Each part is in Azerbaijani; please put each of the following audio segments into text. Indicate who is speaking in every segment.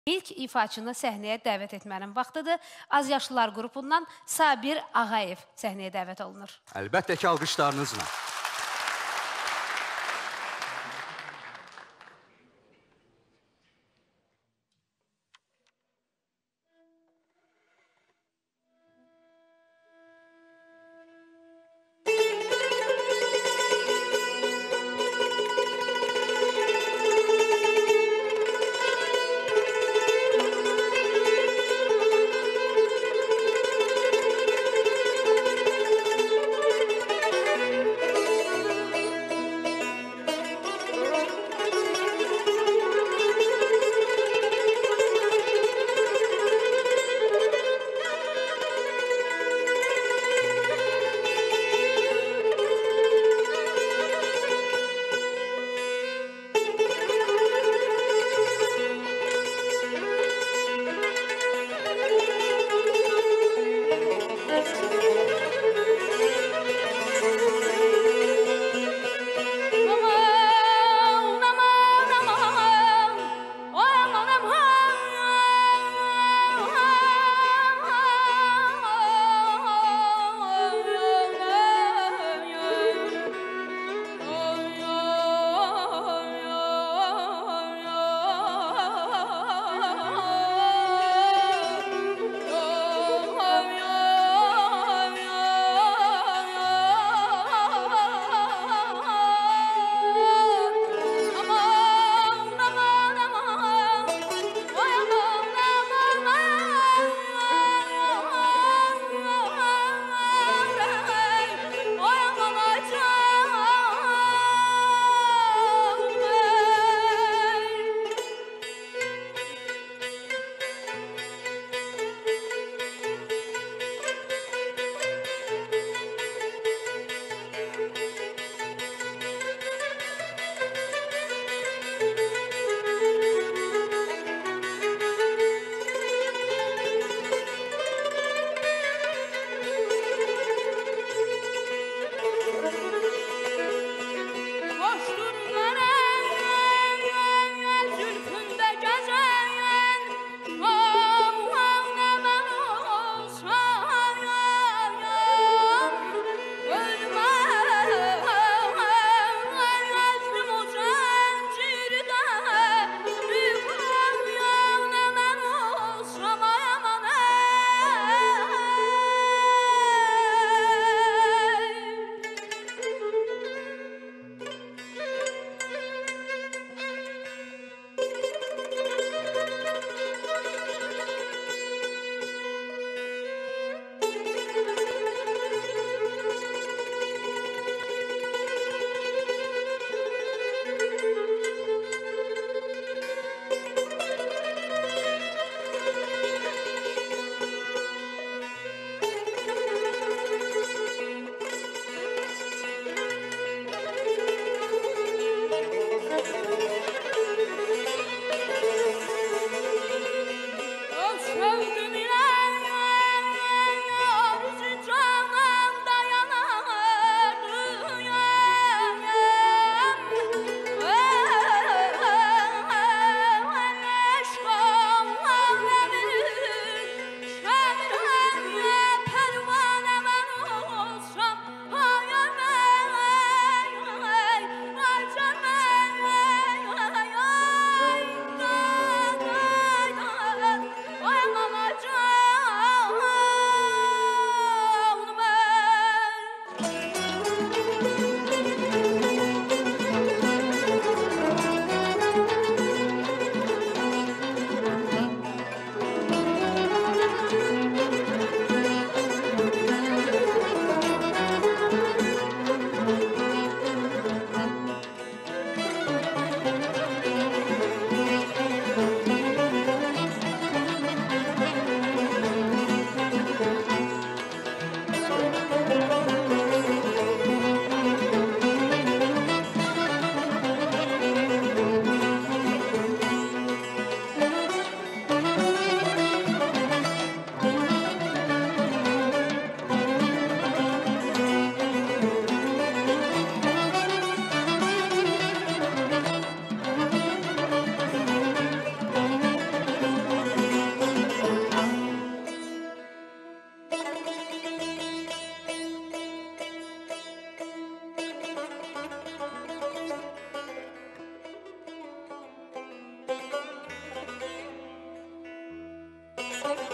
Speaker 1: İlk ifaçını səhnəyə dəvət etmənin vaxtıdır. Az yaşlılar qrupundan Sabir Ağayev səhnəyə dəvət olunur.
Speaker 2: Əlbəttə ki, alqışlarınızla.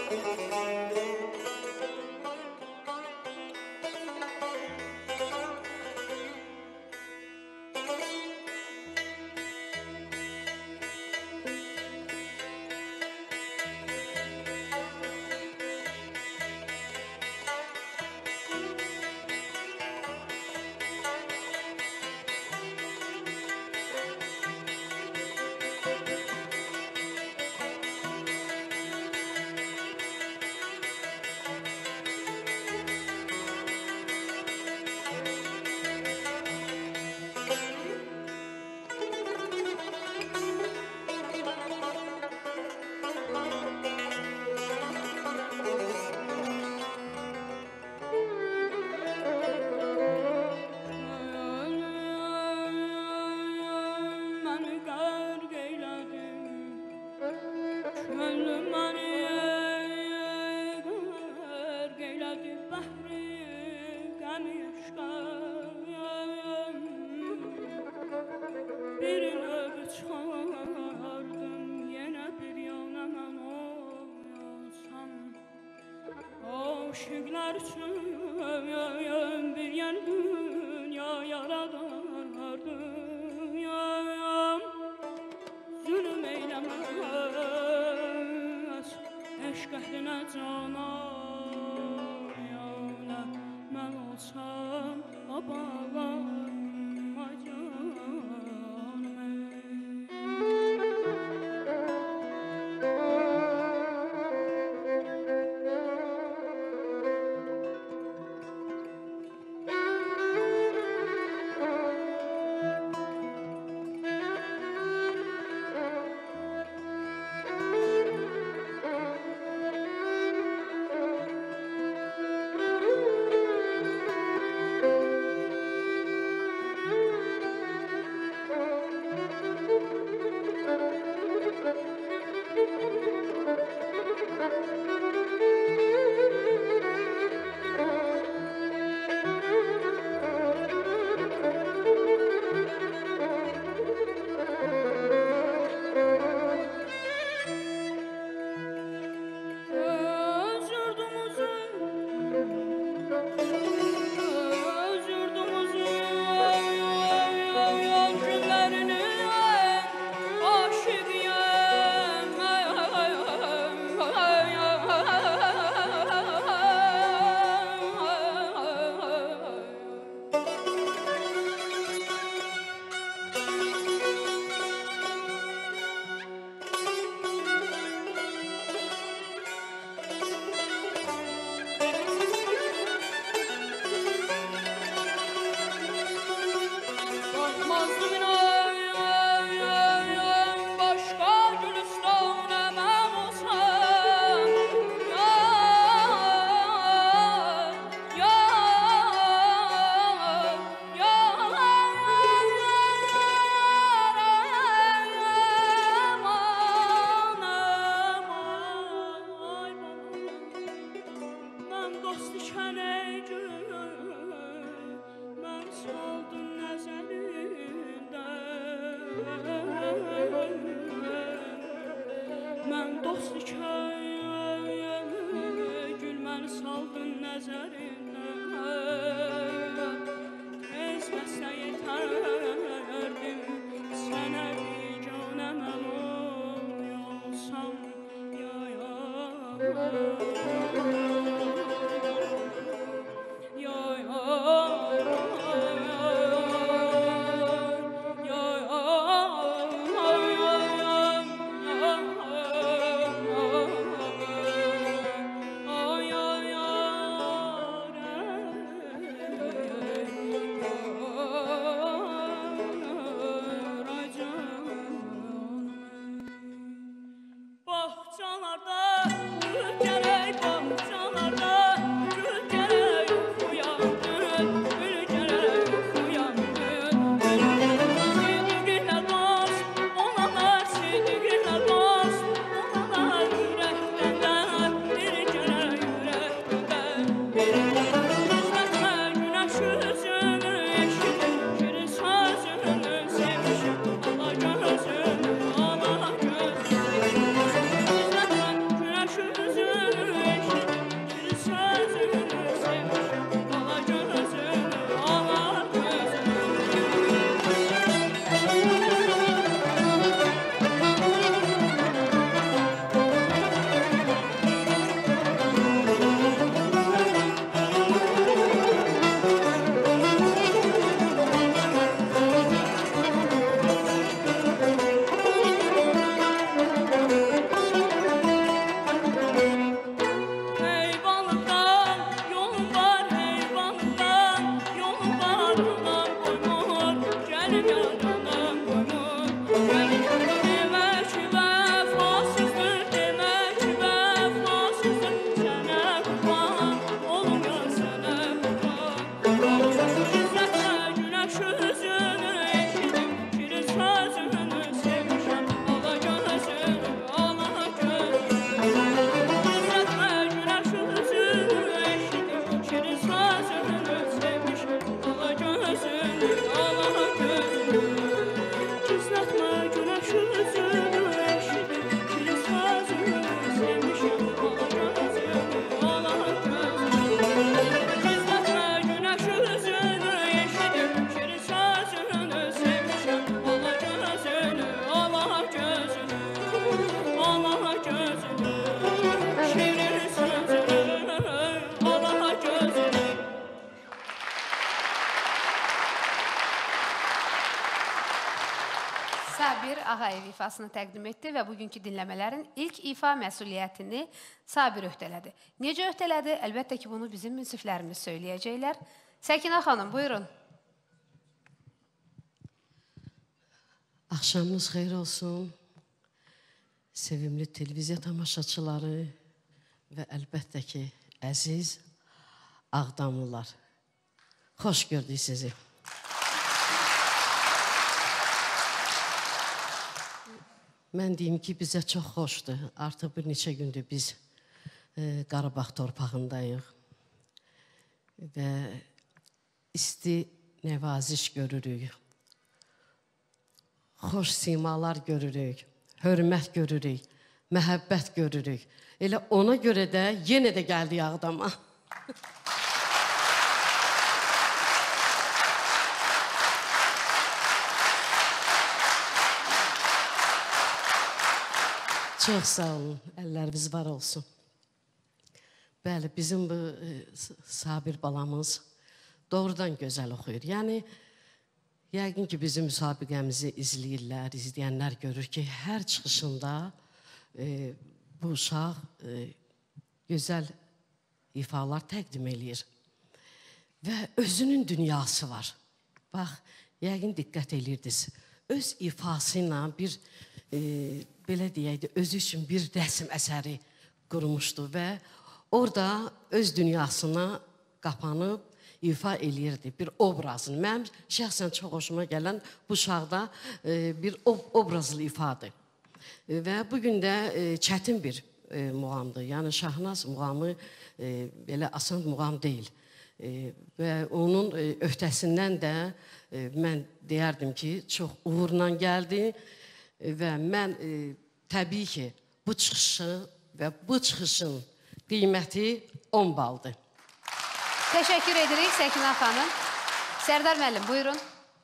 Speaker 3: Aşıklar üçün bir yer dünya yaradardım. Zulüm eylemez eşq əhlinə cana. Mən olsam abalarım gözüm
Speaker 1: Ağayev ifasını təqdim etdi və bugünkü dinləmələrin ilk ifa məsuliyyətini Sabir öhdələdi. Necə öhdələdi? Əlbəttə ki, bunu bizim münsiflərimiz söyləyəcəklər. Səkinə xanım, buyurun.
Speaker 4: Axşamınız xeyir olsun. Sevimli televiziya tamaşaçıları və əlbəttə ki, əziz Ağdamlılar. Xoş gördük sizi. Mən deyim ki, bizə çox xoşdur. Artıq bir neçə gündür biz Qarabağ torpağındayıq və isti nəvaziş görürük. Xoş simalar görürük, hörmət görürük, məhəbbət görürük. Elə ona görə də yenə də gəldik Ağdama. Çox sağ olun, əlləriniz var olsun. Bəli, bizim bu Sabir balamız doğrudan gözəl oxuyur. Yəni, yəqin ki, bizim müsabiqəmizi izləyirlər, izləyənlər görür ki, hər çıxışında bu uşaq gözəl ifalar təqdim eləyir. Və özünün dünyası var. Bax, yəqin diqqət eləyirdiniz. Öz ifası ilə bir, belə deyək, özü üçün bir rəsm əsəri qurmuşdu və orada öz dünyasına qapanıb ifa eləyirdi bir obrazını. Mənim şəxsən çox hoşuma gələn bu uşaqda bir obrazlı ifadır. Və bugün də çətin bir muğamdır. Yəni Şahnaz muğamı belə asan muğam deyil. Və onun öhdəsindən də mən deyərdim ki, çox uğurla gəldi və mən təbii ki, bu çıxışı və bu çıxışın qiyməti 10 baldır.
Speaker 1: Təşəkkür edirik Səkinə xanım. Sərdar müəllim, buyurun.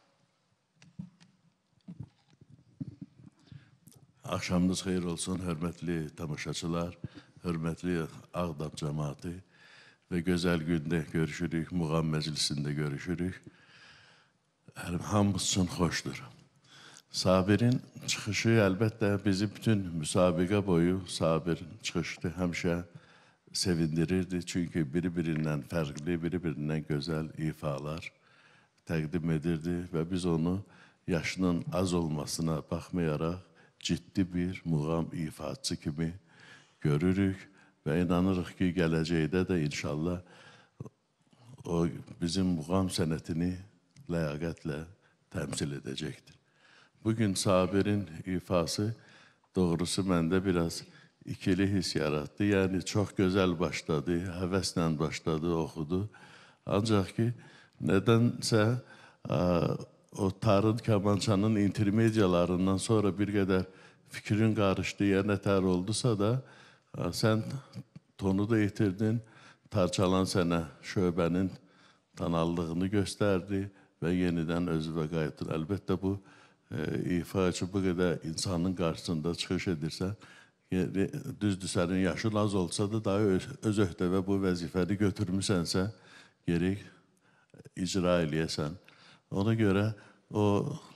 Speaker 5: Axşamınız xeyir olsun, hörmətli tamaşaçılar, hörmətli Ağdam cəmaatı və gözəl gündə görüşürük, muğam məclisində görüşürük. Hamımız üçün xoşdur. Sabirin çıxışı əlbəttə bizi bütün müsabiqə boyu Sabirin çıxışı həmişə sevindirirdi. Çünki biri-birindən fərqli, biri-birindən gözəl ifalar təqdim edirdi və biz onu yaşının az olmasına baxmayaraq ciddi bir muğam ifaçısı kimi görürük və inanırıq ki, gələcəkdə də inşallah o bizim muğam sənətini ləyaqətlə təmsil edəcəkdir. Bugün Sabirin ifası doğrusu məndə biraz ikili his yarattı. Yəni, çox gözəl başladı, həvəslə başladı, oxudu. Ancaq ki, nədənsə o tarın kamançanın intermediyalarından sonra bir qədər fikrin qarışdığı nətər oldusa da, sən tonu da itirdin, tarçalan sənə şöbənin tanallığını göstərdi və yenidən özünə qayıtdın. Əlbəttə, bu ifaçı bu qədər insanın qarşısında çıxış edirsə, düzdür, sənin yaşın az olsa da daha öz öhdəvə bu vəzifəni götürmüsənsə, gerək icra eləyəsən. Ona görə o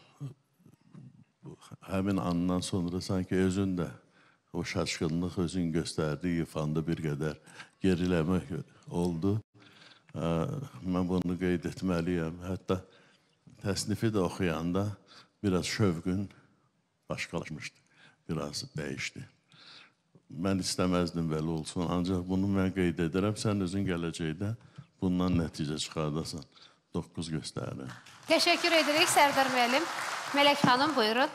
Speaker 5: həmin andan sonra sanki özün də o şaşqınlıq özün göstərdiyi ifanda bir qədər geriləmə oldu. Mən bunu qeyd etməliyəm. Hətta təsnifi də oxuyanda biraz şövqün başqalaşmışdı, biraz dəyişdi. Mən istəməzdim belə olsun, ancaq bunu mən qeyd edirəm. Sən özün gələcəkdə bundan nəticə çıxardasan. 9 göstərir.
Speaker 1: Təşəkkür edirik Sərdar müəllim. Mələk xanım, buyurun.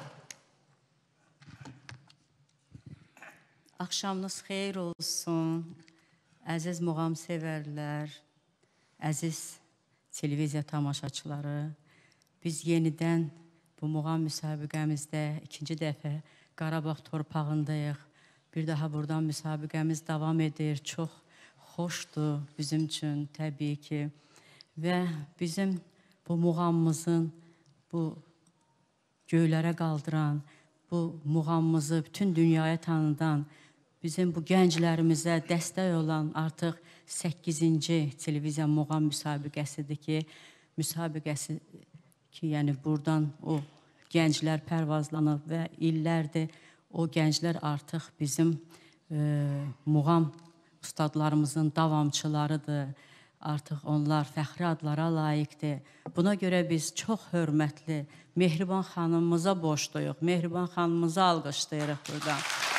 Speaker 6: Axşamınız xeyir olsun, əziz muğam sevərlər, əziz televiziya tamaşaçıları. Biz yenidən bu muğam müsabiqəmizdə ikinci dəfə Qarabağ torpağındayıq. Bir daha buradan müsabiqəmiz davam edir. Çox xoşdur bizim üçün təbii ki. Və bizim bu muğamımızın, bu göylərə qaldıran, bu muğamımızı bütün dünyaya tanıdan, bizim bu gənclərimizə dəstək olan artıq 8-ci televiziya muğam müsabiqəsidir ki, yəni buradan o gənclər pərvazlanıb və illərdir o gənclər artıq bizim muğam ustadlarımızın davamçılarıdır. Artıq onlar fəxri adlara layiqdir. Buna görə biz çox hörmətli Mehriban xanımımıza borcluyuq. Mehriban xanımımızı alqışlayırıq buradan.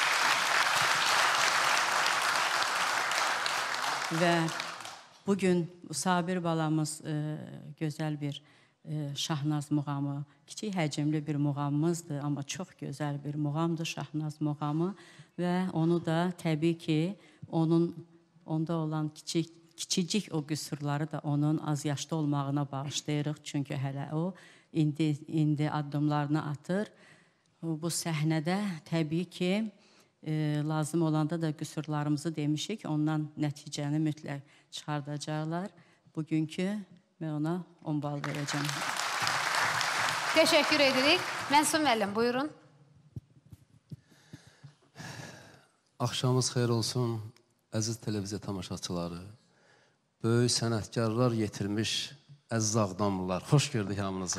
Speaker 6: Və bugün Sabir balamız gözəl bir Şahnaz muğamı, kiçik həcmli bir muğamımızdır, amma çox gözəl bir muğamdır Şahnaz muğamı və onu da təbii ki, onda olan kiçicik o qüsurları da onun az yaşlı olmağına bağışlayırıq. Çünki hələ o indi addımlarını atır. Bu səhnədə təbii ki, lazım olanda da qüsurlarımızı demişik, ondan nəticəni mütləq çıxardacaqlar. Bugünkü mən ona 10 bal verəcəm.
Speaker 1: Teşekkür edirik. Mənsum müəllim, buyurun.
Speaker 2: Axşamınız xeyir olsun, əziz televiziya tamaşaçıları. Böyük sənətkarlar yetirmiş əziz Ağdamlılar. Xoş gördük hamınızı.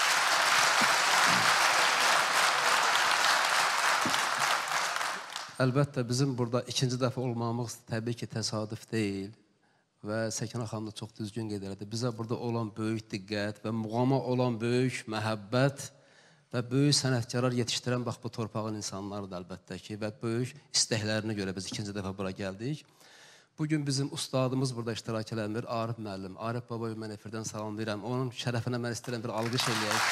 Speaker 2: Əlbəttə, bizim burada ikinci dəfə olmamız təbii ki, təsadüf deyil. Və Səkinə xanım da çox düzgün qeyd elədi. Bizə burada olan böyük diqqət və muğama olan böyük məhəbbət və böyük sənətkarlar yetişdirən bax bu torpağın insanlarıdır əlbəttə ki, və böyük istəklərinə görə biz ikinci dəfə bura gəldik. Bugün bizim ustadımız burada iştirak eləmir, Arif müəllim. Arif babayı mən efirdən salamlayıram. Onun şərəfinə mən istəyirəm bir alqış eləyək.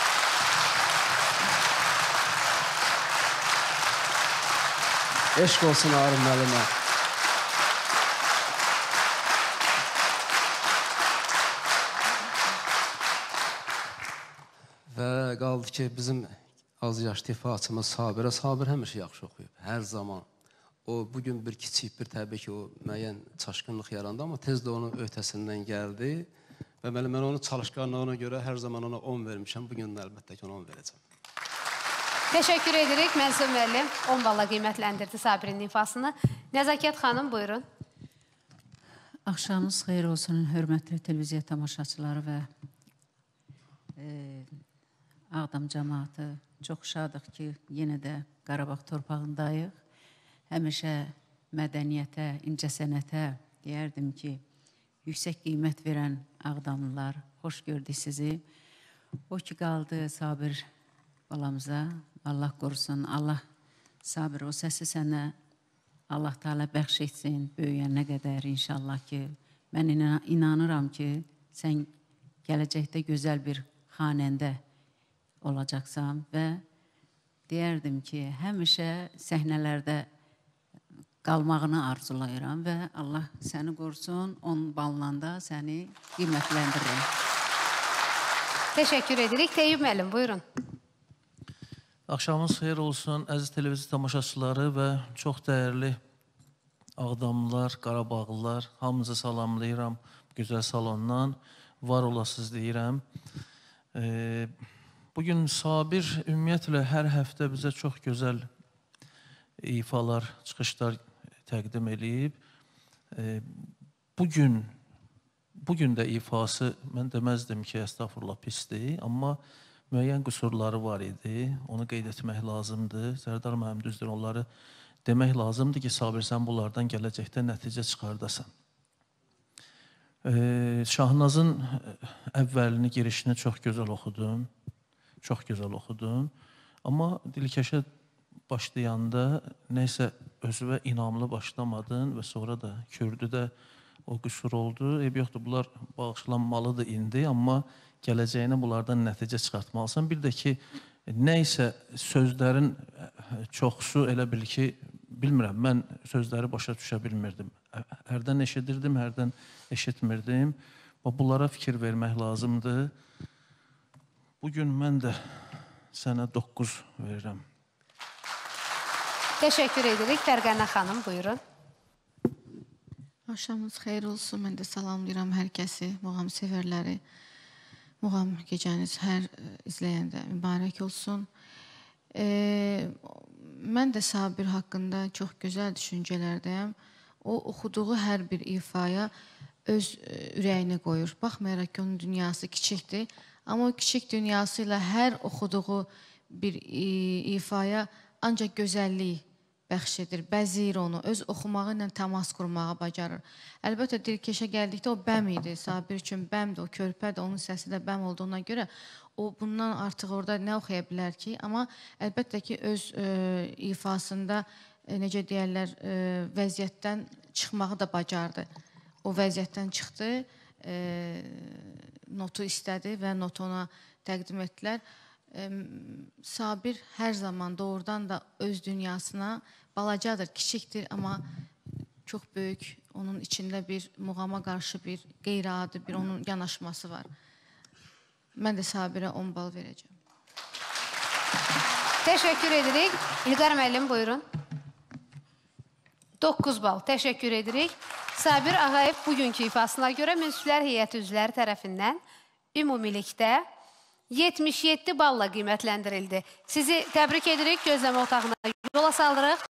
Speaker 2: Eşq olsun Arif müəllimə. Və qaldı ki, bizim az yaşlı ifaçımız Sabirə. Sabir həmişə yaxşı oxuyub, hər zaman. O, bugün bir kiçik bir, təbii ki, o müəyyən çaşqınlıq yarandı, amma tez də onun öhdəsindən gəldi. Və mən onun çalışqanlığına görə hər zaman ona 10 vermişəm. Bugün də əlbəttə ki, ona 10 verəcəm.
Speaker 1: Teşekkür edirik. Mənsum müəllim 10 balla qiymətləndirdi Sabirin ifasını. Nəzakət xanım, buyurun.
Speaker 7: Axşamınız xeyir olsun, hörmətli televiziya tamaşaçıları və Ağdam cəmaatı. Çox şadıq ki, yenə də Qarabağ torpağındayıq. Həmişə mədəniyyətə, incəsənətə deyərdim ki, yüksək qiymət verən Ağdamlılar, xoş gördük sizi. O ki, qaldı Sabir balamıza, Allah qorusun, Allah Sabir, o səsi sənə Allah Teala bəxş etsin, böyüyənə qədər inşallah ki, mən inanıram ki, sən gələcəkdə gözəl bir xanəndə olacaqsan və deyərdim ki, həmişə səhnələrdə qalmağını arzulayıram və Allah səni qorusun, 10 ballanda səni qiymətləndirirəm.
Speaker 1: Teşekkür edirik. Teyyub müəllim, buyurun.
Speaker 8: Axşamınız xeyir olsun, əziz televiziya tamaşaçıları və çox dəyərli Ağdamlılar, Qarabağlılar, hamınızı salamlayıram gözəl salondan, var olasınız deyirəm. Bugün Sabir ümumiyyətlə hər həftə bizə çox gözəl ifalar, çıxışlar təqdim edib. Bugün də ifası, mən deməzdim ki, əstəğfurullah pisdir, amma müəyyən qüsurları var idi, onu qeyd etmək lazımdır. Sərdar müəllim düzdür, onları demək lazımdır ki, Sabir, sən bunlardan gələcəkdə nəticə çıxardasan. Şahnazın əvvəlini, girişini çox gözəl oxudun. Çox gözəl oxudun. Amma dilkəşə başlayanda neysə özünə inamlı başlamadın və sonra da kürdüdə o qüsur oldu. Yoxdur, bunlar bağışlanmalıdır indi, amma gələcəyinə bunlardan nəticə çıxartmalısan. Bir də ki, neysə sözlərin çoxsu elə bil ki, bilmirəm, mən sözləri başa düşə bilmirdim. Hərdən eşidirdim, hərdən eşitmirdim. Bunlara fikir vermək lazımdır. Bugün mən də sənə 9 verirəm.
Speaker 1: Teşekkür edirik. Fərqənə xanım, buyurun.
Speaker 9: Axşamınız xeyir olsun. Mən də salamlayıram hər kəsi, muğam sevərləri. Muğam gecəniz hər izləyəndə mübarək olsun. Mən də Sabir haqqında çox gözəl düşüncələrdəyəm. O, oxuduğu hər bir ifaya öz ürəyini qoyur. Baxmayaraq ki, onun dünyası kiçikdir, Amma o kiçik dünyası ilə hər oxuduğu bir ifaya ancaq gözəllik bəxş edir, bəzir onu, öz oxumağı ilə təmas qurmağı bacarır. Əlbəttə, Dilkeşə gəldikdə o bəm idi, Sabir üçün bəmdir, o körpədir, onun səsi də bəm olduğuna görə o bundan artıq orada nə oxuya bilər ki? Amma əlbəttə ki, öz ifasında, necə deyərlər, vəziyyətdən çıxmağı da bacardı. O vəziyyətdən çıxdı, notu istədi və notu ona təqdim etdilər. Sabir hər zaman doğrudan da öz dünyasına balacadır, kiçikdir, amma çox böyük, onun içində bir muğama qarşı bir qeyri-adi, bir onun yanaşması var. Mən də Sabirə 10 bal verəcəm.
Speaker 1: Təşəkkür edirik. İlqar müəllim, buyurun. 9 bal. Təşəkkür edirik. Sabir Ağayev bugünkü ifasına görə münsiflər heyəti üzvləri tərəfindən ümumilikdə 77 balla qiymətləndirildi. Sizi təbrik edirik, gözləmə otağına yola saldırıq.